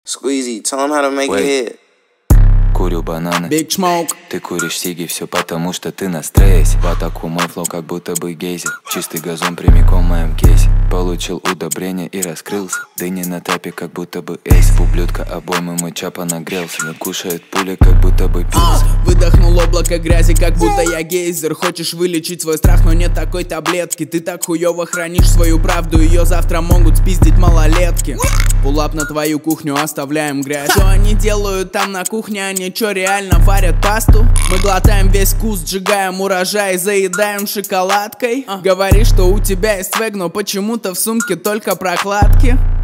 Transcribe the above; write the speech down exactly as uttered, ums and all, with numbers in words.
Squeezy, tell him how to make it hit. Курю бананы, Big Smoke. Ты куришь сиги, все потому что ты на стрессе. В атаку мой флоу, как будто бы гейзер. Чистый газон прямиком в моем кейсе. Получил удобрение и раскрылся. Дыни на тапе, как будто бы эйс. Ублюдка обоймы, мой чапа нагрелся. Не кушает пули, как будто бы пицца. а, Выдохнул облако грязи, как будто я гейзер. Хочешь вылечить свой страх, но нет такой таблетки. Ты так хуёво хранишь свою правду, ее завтра могут спиздить малолетки. Пулап на твою кухню, оставляем грязь. Что они делают там на кухне, они чё реально варят пасту? Мы глотаем весь вкус, сжигаем урожай, заедаем шоколадкой. Говоришь, что у тебя есть свэг, но почему-то в сумке только прокладки.